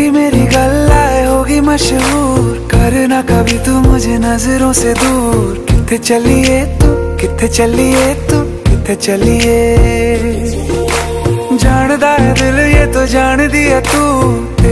तेरी मेरी गल्लाए होगी मशहूर, करना कभी तू मुझे नजरों से दूर। किथे चलिए तू, किथे चलिए तू, किथे चलिए। जानदा है दिल ये तो जान दिया तू,